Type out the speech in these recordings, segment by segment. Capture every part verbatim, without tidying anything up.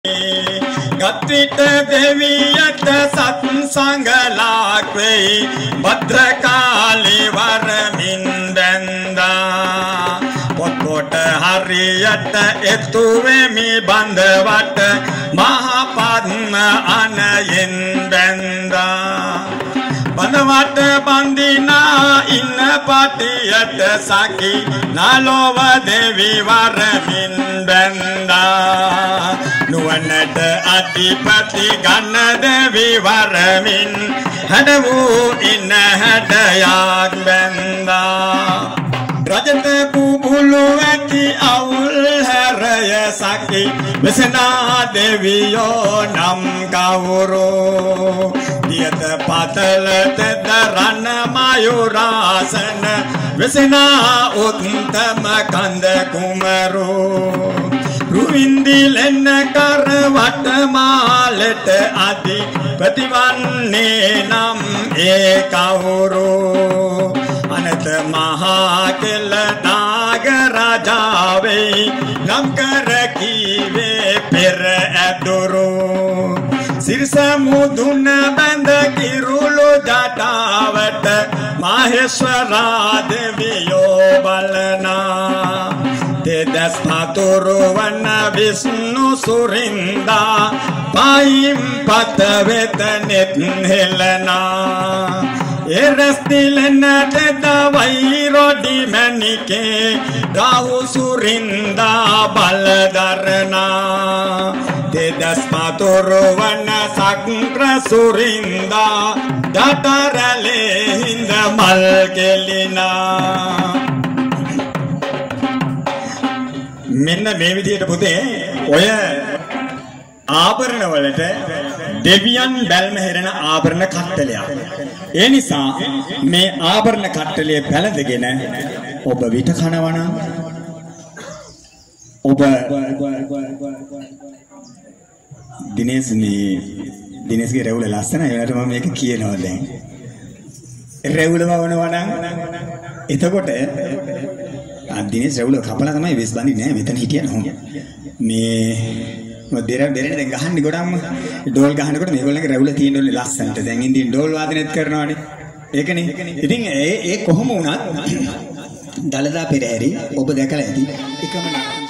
Gatrita deviyat sat sangalakwe Bhadrakali varamindanda Potkota hariyata etuvemi bandhavata Mahapadma anayindanda Bandhavata bandina inna patiyata saki Nalova devi varamindanda Nuwanata adipati ganna devi varamin Hadavu inna hadayak benda Rajata bubulu ati awul haraya saki Vesana devi yo nam kavuro Diyata patala tedarana mayurasana Vesana uttama kanda kumaro Ruvindi lenna karvatmalata adi Pativanne nam ekavuro Anata mahakela nagarajave Nam karakive pera adoro Sirsa muduna banda kirulu jatavata Maheshwara deviyo balana Tedas paturu vana Vishnu surinda Paim pataveta nithelana Erastilena teda vairodi manike Rahu surinda baladarana Tedas paturu vana Sakra surinda Datarale hinda malkelina මෙන්න මේ විදිහට පුතේ ඔය ආභරණ වලට දෙවියන් බැල්ම හැරෙන ආභරණ කට්ටලයක්. ඒ නිසා මේ ආභරණ කට්ටලය පැලඳගෙන ඔබ විත කනවා නම් ඔබ දිනේස් මේ දිනේස්ගේ රැවුල ලස්සනයි. ඒකට මම මේක කියනවා දැන්. රැවුල වවනවා නම් එතකොට දිනේස් රැවුල කපලා තමයි වෙස් බඳින්නේ නෑ මෙතන හිටියන හොම මේ දෙර දෙරනේ දැන් ගහන්නේ ගොඩක්ම ඩෝල් ගහනකොට මේගොල්ලන්ගේ රැවුල තියෙන්නේ ලස්සනට දැන් ඉන්දින් ඩෝල් වාදනයත් කරනවානේ ඒකනේ ඉතින් ඒ ඒ කොහොම වුණත් දලදා පෙරහැරි ඔබ දැකලා ඇති එකම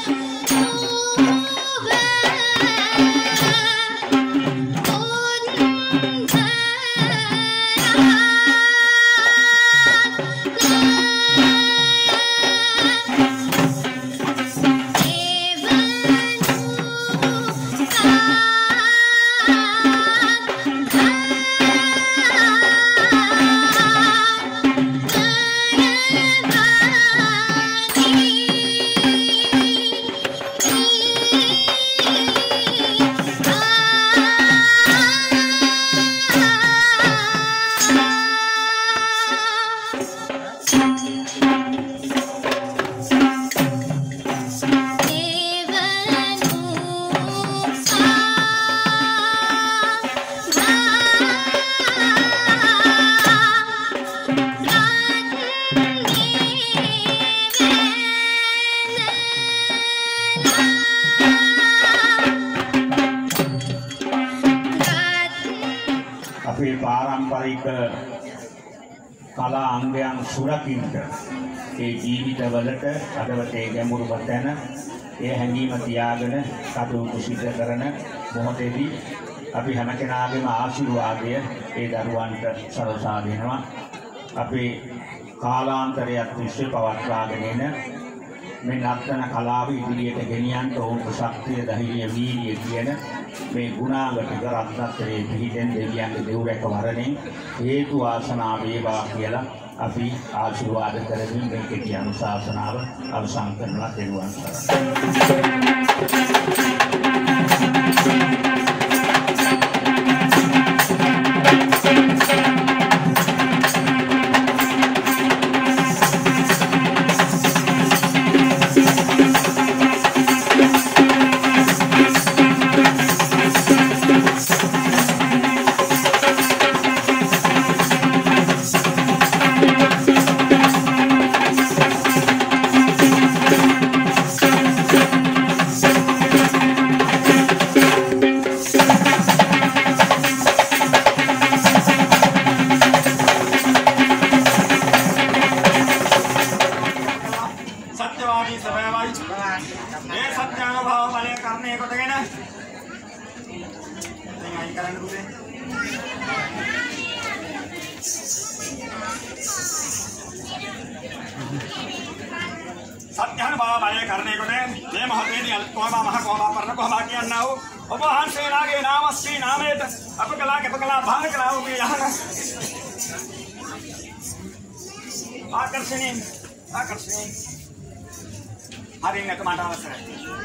කලා අංගයන් සුරකින්න ඒ ජීවිතවලට අදවතේ ගැඹුරුම තැන ඒ හැඟීම තියාගෙන කටයුතු සිදු කරන මොහොතේදී අපි හැම කෙනාගේම ආශිර්වාදය ඒ දරුවන්ට සලසා දෙනවා. අපේ කාලාන්තරයක් තිස්සේ පවත්වාගෙන එන මේ නර්තන කලාව ඉදිරියට ගෙනියන්න ඕන ශක්තිය ධෛර්යය වීර්යය කියන මේ ගුණාංග රත්නත්‍රයේ පිහිටෙන් දෙවියන්ගේ දෙව්රැක වරණෙන් හේතු වාසනා වේවා කියලා අපි ආශිර්වාද කරමින් මේ කෙටි අනුශාසනාව අවසන් කරනවා. දෙවියන් දැන් අයින් කරන්න පුතේ. සත්‍යහන බව බලය කරණයකොට මේ මහතේදී කොහොම මහ කොහොම පරණ කොහොම කියන්නා වූ ඔබ වහන්සේලාගේ නාම ශ්‍රී නාමයට අප කළා කැප කළා භාග කළා වූ මේ යහන ආකර්ෂණීය ආකර්ෂණීය හරියට මට අවසරයි.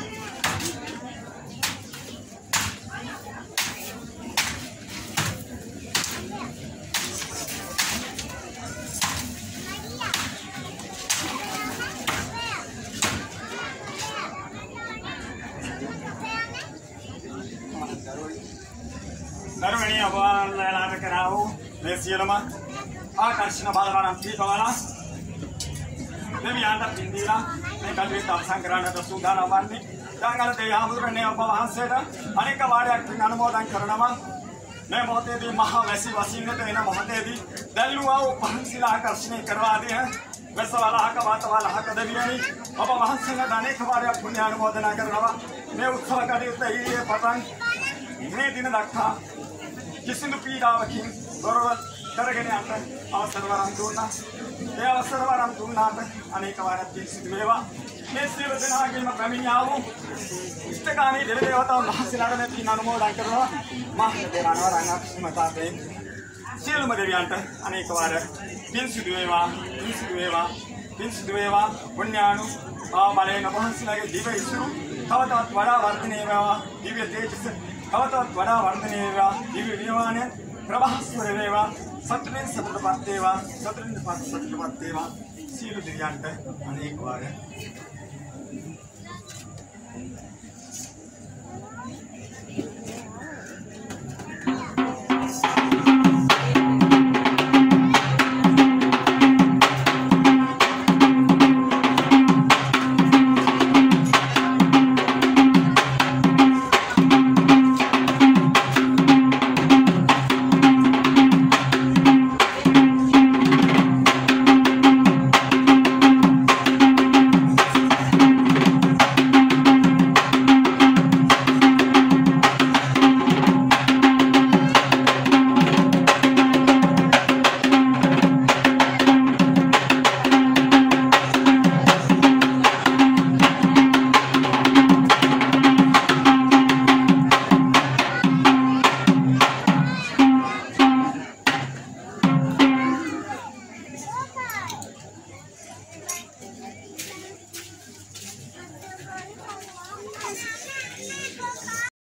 දරුවනේ ඔබ වහන්සේලාට කරා වූ මේ සියලුම ආකර්ෂණ බලවරම් දීපවලා දෙවියන්ට පින්දීලා මේ කල්පිත අවසන් කරන්නට සූදානම් වන්නේ. දාංගල දෙවියන්වරුනේ ඔබ වහන්සේට අනෙක් වාරයක් පින් අනුමෝදන් කරනවා. මේ මොහොතේදී මහා වැසි වසින්නට එන මොහොතේදී දැල්ලුවා වූ පහන්සිලා ආකර්ෂණය කරවා දී වෙසවලහක වාතවලහක දෙවියනි ඔබ වහන්සේට අනෙක් වාරයක් පුණ්‍ය අනුමෝදනා කරනවා. මේ උත්සව කටයුත්ත ඊයේ පටන් මේ දින දක්වා කිසිදු පීඩාවකින් දොරව කරගෙන යන්න අවසර වරම් දුන්නා. ඒ අවසර වරම් දුන්නාට අනේක වාරයක් සිදු වේවා. මේ සියලු දෙනාගේම පැමිණියා වූ ඉෂ්ඨකාමී දෙවි දේවතාවුන් වහන්සේලාට මේ පින් අනුමෝදන් කරනවා. මහ දේවානව රංගක්ෂමතාවෙන් සියලුම දෙවියන්ට අනේක වාරයක් පින් සිදු වේවා. පින් සිදු වේවා. පින් සිදු වේවා. පුණ්‍යානු ආමලේන වහන්සේලාගේ දිව ඉසුරු තවතවත් වඩා වර්ධනය වේවා. දිව්‍ය තේජස තවතවත් වඩා වර්ධනය වේවා. දිව්‍ය විමානය ප්‍රභාස්වර වේවා. සත්‍රින් සතරපත් වේවා. සත්‍රින් පත් සතරපත් වේවා. සියලු දෙවියන්ට අනේක වාරයක්